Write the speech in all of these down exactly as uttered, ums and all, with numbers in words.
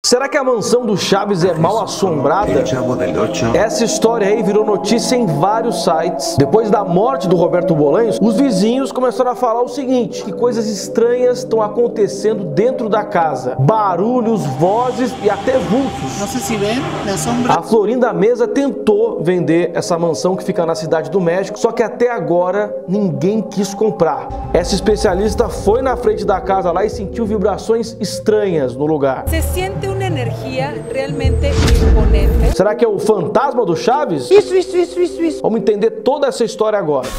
Será que a mansão do Chaves é mal assombrada? Essa história aí virou notícia em vários sites. Depois da morte do Roberto Bolanhos, os vizinhos começaram a falar o seguinte: que coisas estranhas estão acontecendo dentro da casa. Barulhos, vozes e até vultos. Não sei se vê, na sombra. A Florinda Mesa tentou vender essa mansão que fica na Cidade do México, só que até agora ninguém quis comprar. Essa especialista foi na frente da casa lá e sentiu vibrações estranhas no lugar. Se sente uma energia realmente imponente. Será que é o fantasma do Chaves? Isso, isso, isso, isso, isso. Vamos entender toda essa história agora.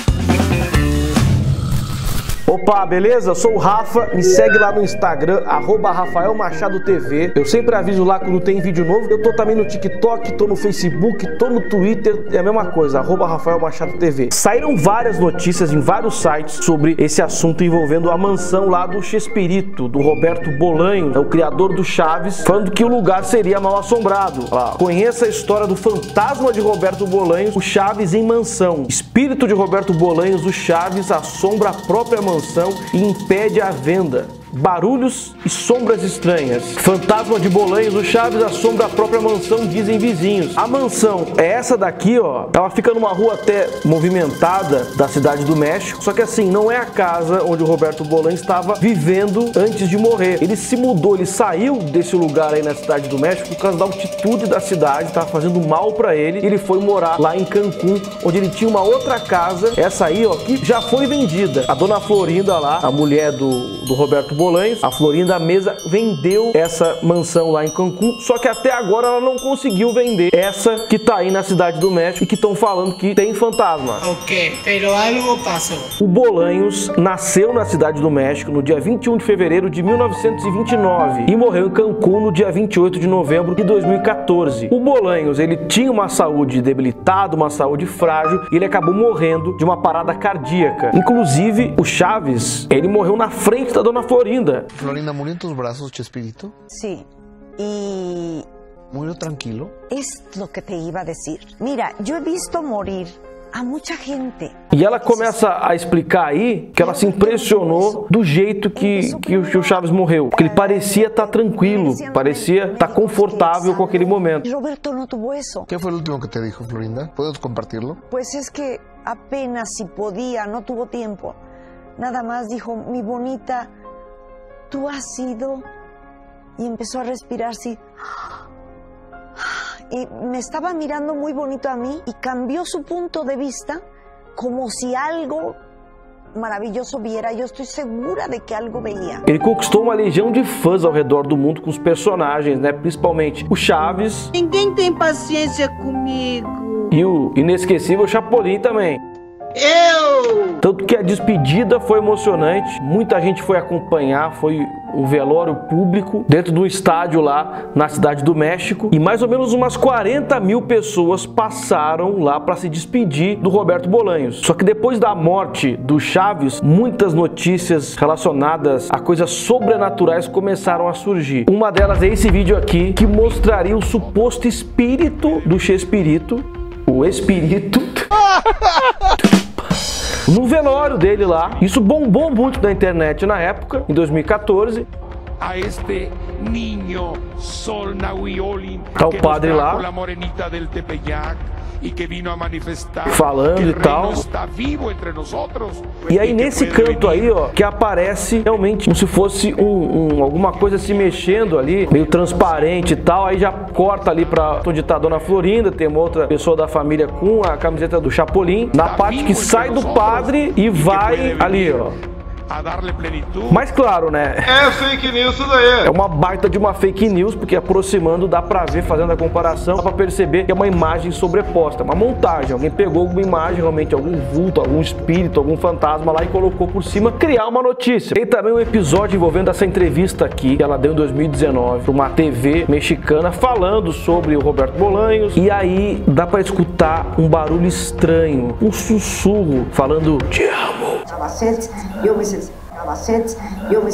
Opa, beleza? Eu sou o Rafa, me segue lá no Instagram, arroba Rafael Machado T V. Eu sempre aviso lá quando tem vídeo novo. Eu tô também no TikTok, tô no Facebook, tô no Twitter, é a mesma coisa, arroba Rafael Machado T V. Saíram várias notícias em vários sites sobre esse assunto envolvendo a mansão lá do Chespirito, do Roberto Bolanhos, é o criador do Chaves, falando que o lugar seria mal assombrado. Lá, conheça a história do fantasma de Roberto Bolanhos, o Chaves em mansão. Espírito de Roberto Bolanhos, o Chaves, assombra a própria mansão e impede a venda. Barulhos e sombras estranhas. Fantasma de Bolanhos, o Chaves assombra a própria mansão, dizem vizinhos. A mansão é essa daqui, ó. Ela fica numa rua até movimentada da Cidade do México. Só que assim, não é a casa onde o Roberto Bolanhos estava vivendo antes de morrer. Ele se mudou, ele saiu desse lugar aí na Cidade do México por causa da altitude da cidade, estava fazendo mal pra ele. Ele foi morar lá em Cancún, onde ele tinha uma outra casa, essa aí, ó, que já foi vendida. A dona Florinda lá, a mulher do, do Roberto Bolanhos, a Florinda Mesa vendeu essa mansão lá em Cancún, só que até agora ela não conseguiu vender essa que tá aí na Cidade do México e que estão falando que tem fantasma. Ok, pero algo passou. O Bolanhos nasceu na Cidade do México no dia vinte e um de fevereiro de mil novecentos e vinte e nove e morreu em Cancún no dia vinte e oito de novembro de dois mil e quatorze. O Bolanhos, ele tinha uma saúde debilitada, uma saúde frágil, e ele acabou morrendo de uma parada cardíaca. Inclusive, o Chaves, ele morreu na frente da dona Florinda. Florinda, ¿murió en tus brazos, Chespirito? Sí, y... ¿Murió tranquilo? es lo que te iba a decir. Mira, yo he visto morir a mucha gente. E ela começa a explicar aí que ela se impressionou do jeito que, que, o, que o Chaves morreu. Porque ele parecia estar tranquilo, parecia estar confortável com aquele momento. Roberto no tuvo eso. ¿Qué fue el último que te dijo, Florinda? ¿Puedes compartirlo? Pues es que apenas si podía, no tuvo tiempo. Nada más dijo, mi bonita, tú has sido... Y empezó a respirar así. Y me estaba mirando muy bonito a mí y cambió su punto de vista como si algo maravilhoso viera. Eu estou segura de que algo veia. Ele conquistou uma legião de fãs ao redor do mundo com os personagens, né? Principalmente o Chaves. Ninguém tem paciência comigo. E o inesquecível Chapolin também. Eu! Tanto que a despedida foi emocionante, muita gente foi acompanhar, foi o velório público dentro do estádio lá na Cidade do México, e mais ou menos umas quarenta mil pessoas passaram lá para se despedir do Roberto Bolanhos. Só que depois da morte do Chaves, muitas notícias relacionadas a coisas sobrenaturais começaram a surgir. Uma delas é esse vídeo aqui, que mostraria o suposto espírito do Chespirito, o espírito... no velório dele lá. Isso bombou muito na internet na época, em dois mil e quatorze. A este niño Sol Nahuiolin, tá o padre lá la morenita del Tepeyac, e que vino a manifestar falando e tal. Está vivo entre nosotros. E aí nesse canto aí, ó, que aparece realmente como se fosse um, um, alguma coisa se mexendo ali, meio transparente e tal. Aí já corta ali pra onde tá a dona Florinda, tem uma outra pessoa da família com a camiseta do Chapolin. Na parte que sai do padre e vai ali, ó. A darle plenitud. Mas claro, né? É fake news isso daí. É uma baita de uma fake news, porque aproximando dá pra ver, fazendo a comparação, dá pra perceber que é uma imagem sobreposta, uma montagem. Alguém pegou alguma imagem, realmente algum vulto, algum espírito, algum fantasma lá e colocou por cima, criar uma notícia. Tem também um episódio envolvendo essa entrevista aqui, que ela deu em dois mil e dezenove, pra uma T V mexicana, falando sobre o Roberto Bolanhos. E aí dá pra escutar um barulho estranho, um sussurro, falando, te amo. Capacete, eu me senti. Capacete, eu me senti.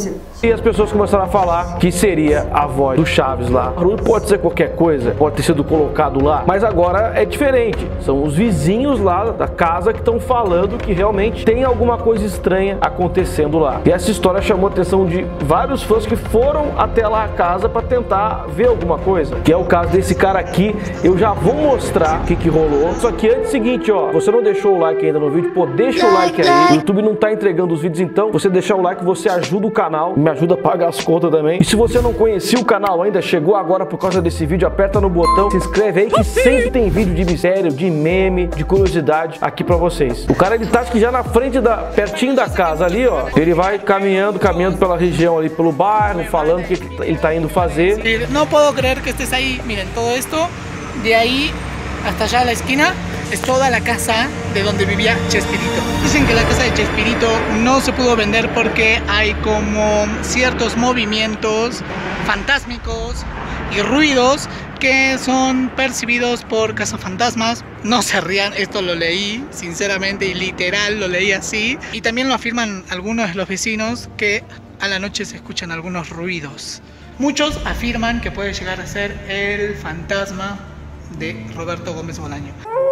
E as pessoas começaram a falar que seria a voz do Chaves lá. O barulho pode ser qualquer coisa, pode ter sido colocado lá, mas agora é diferente. São os vizinhos lá da casa que estão falando que realmente tem alguma coisa estranha acontecendo lá. E essa história chamou a atenção de vários fãs que foram até lá a casa para tentar ver alguma coisa, que é o caso desse cara aqui. Eu já vou mostrar o que que rolou. Só que antes, seguinte, ó, você não deixou o like ainda no vídeo, pô, deixa o like aí. O YouTube não tá entregando os vídeos, então você deixar o like, você ajuda o canal, me ajuda a pagar as contas também. E se você não conhecia o canal ainda, chegou agora por causa desse vídeo, aperta no botão, se inscreve aí que sempre tem vídeo de mistério, de meme, de curiosidade aqui pra vocês. O cara, ele tá acho que já na frente da, pertinho da casa ali, ó. Ele vai caminhando, caminhando pela região ali, pelo bairro, falando o que ele tá indo fazer. Não posso crer que estés aí. Miren, todo esto de ahí hasta allá a la esquina es toda la casa de donde vivía Chespirito. Dicen que la casa de Chespirito no se pudo vender porque hay como ciertos movimientos fantásmicos y ruidos que son percibidos por cazafantasmas. No se rían, esto lo leí sinceramente y literal lo leí así. Y también lo afirman algunos de los vecinos que a la noche se escuchan algunos ruidos. Muchos afirman que puede llegar a ser el fantasma de Roberto Gómez Bolaño.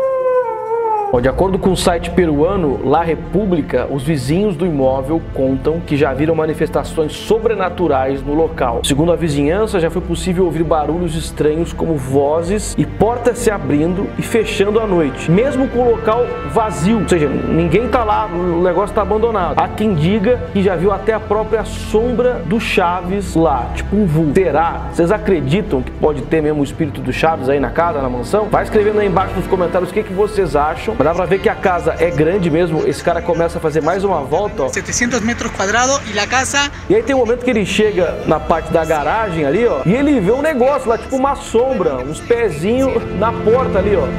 De acordo com o site peruano La República, os vizinhos do imóvel contam que já viram manifestações sobrenaturais no local. Segundo a vizinhança, já foi possível ouvir barulhos estranhos como vozes e portas se abrindo e fechando à noite, mesmo com o local vazio, ou seja, ninguém tá lá, o negócio tá abandonado. Há quem diga que já viu até a própria sombra do Chaves lá, tipo um vulto. Será? Vocês acreditam que pode ter mesmo o espírito do Chaves aí na casa, na mansão? Vai escrevendo aí embaixo nos comentários o que, que vocês acham. Dá pra ver que a casa é grande mesmo. Esse cara começa a fazer mais uma volta, ó. setecentos metros quadrados e a casa... E aí tem um momento que ele chega na parte da garagem ali, ó, e ele vê um negócio lá, tipo uma sombra, uns pezinhos na porta ali, ó.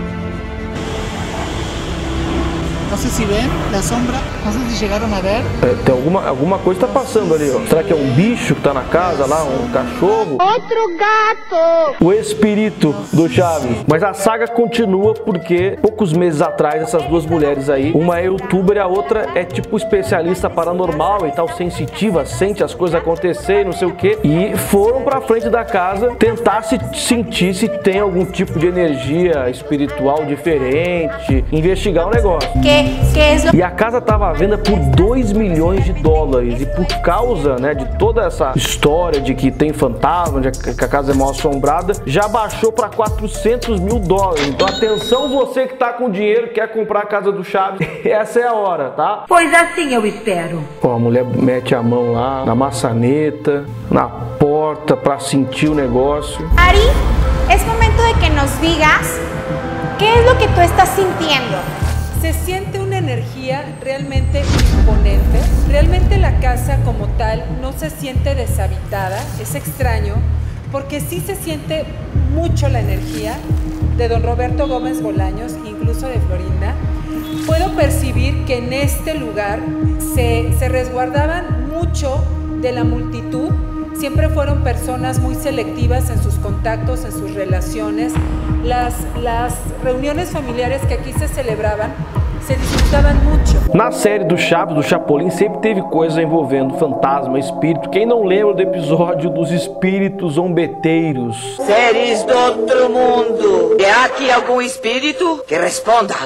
Não sei se ven a sombra, não sei se chegaram a ver. É, tem alguma, alguma coisa tá passando ali, ó. Será que é um bicho que tá na casa lá, um cachorro? Outro gato! O espírito do Chaves. Mas a saga continua porque poucos meses atrás essas duas mulheres aí, uma é youtuber e a outra é tipo especialista paranormal e tal, sensitiva, sente as coisas acontecer e não sei o que, e foram pra frente da casa tentar se sentir se tem algum tipo de energia espiritual diferente, investigar o negócio. Que? E a casa estava à venda por dois milhões de dólares. E por causa, né, de toda essa história de que tem fantasma, de que a casa é mal assombrada, já baixou para quatrocentos mil dólares. Então atenção, você que tá com dinheiro, quer comprar a casa do Chaves, essa é a hora, tá? Pois assim eu espero. Ó, a mulher mete a mão lá na maçaneta, na porta para sentir o negócio. Ari, es momento de que nos digas qué es lo que tú estás sintiendo. Se siente una energía realmente imponente. Realmente la casa como tal no se siente deshabitada. Es extraño porque sí se siente mucho la energía de don Roberto Gómez Bolaños, incluso de Florinda. Puedo percibir que en este lugar se, se resguardaban mucho de la multitud. Siempre fueron personas muy selectivas en sus contactos, en sus relaciones. Las, las reuniones familiares que aqui se celebravam se disfrutavam muito. Na série do Chaves, do Chapolin, sempre teve coisa envolvendo fantasma, espírito. Quem não lembra do episódio dos espíritos zombeteiros? Seres do outro mundo. Há aqui algum espírito que responda?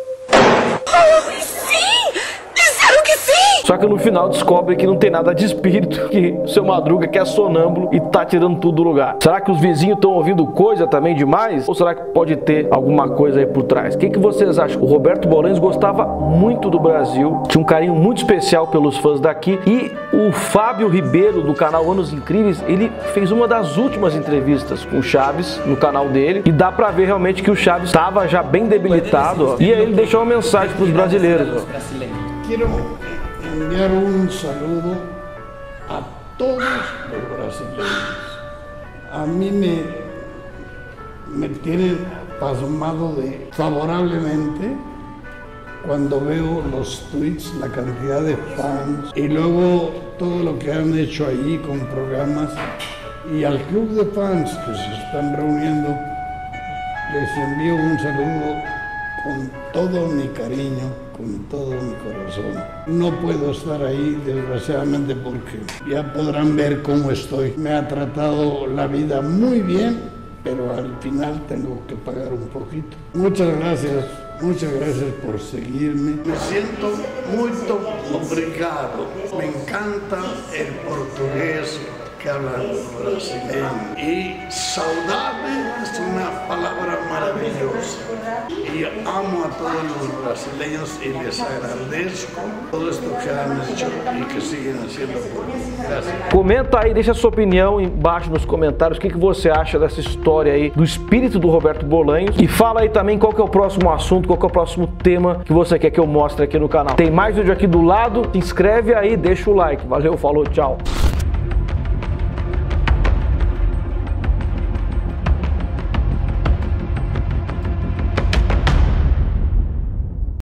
Só que no final descobre que não tem nada de espírito, que o seu Madruga que é sonâmbulo e tá tirando tudo do lugar. Será que os vizinhos estão ouvindo coisa também demais? Ou será que pode ter alguma coisa aí por trás? O que, que vocês acham? O Roberto Bolaños gostava muito do Brasil, tinha um carinho muito especial pelos fãs daqui, e o Fábio Ribeiro, do canal Anos Incríveis, ele fez uma das últimas entrevistas com o Chaves no canal dele, e dá pra ver realmente que o Chaves estava já bem debilitado, ó, e aí ele deixou uma mensagem pros brasileiros, ó. Quiero enviar un saludo a todos los brasileños. A mí me, me tiene pasmado de favorablemente cuando veo los tweets, la cantidad de fans y luego todo lo que han hecho allí con programas, y al club de fans que se están reuniendo les envío un saludo con todo mi cariño. con todo mi corazón. No puedo estar ahí, desgraciadamente, porque ya podrán ver cómo estoy. Me ha tratado la vida muy bien, pero al final tengo que pagar un poquito. Muchas gracias, muchas gracias por seguirme. Me siento muy obrigado. Me encanta el portugués que hablan los brasileños. Y saudade es una palabra maravillosa. Y amo a todos los brasileños y les agradezco todo esto que han hecho y que siguen haciendo por mí. Gracias. Comenta aí, deixa a sua opinião embaixo nos comentários, o que, que você acha dessa história aí do espírito do Roberto Bolanhos. E fala aí também qual que é o próximo assunto, qual que é o próximo tema que você quer que eu mostre aqui no canal. Tem mais vídeo aqui do lado, se inscreve aí, deixa o like. Valeu, falou, tchau.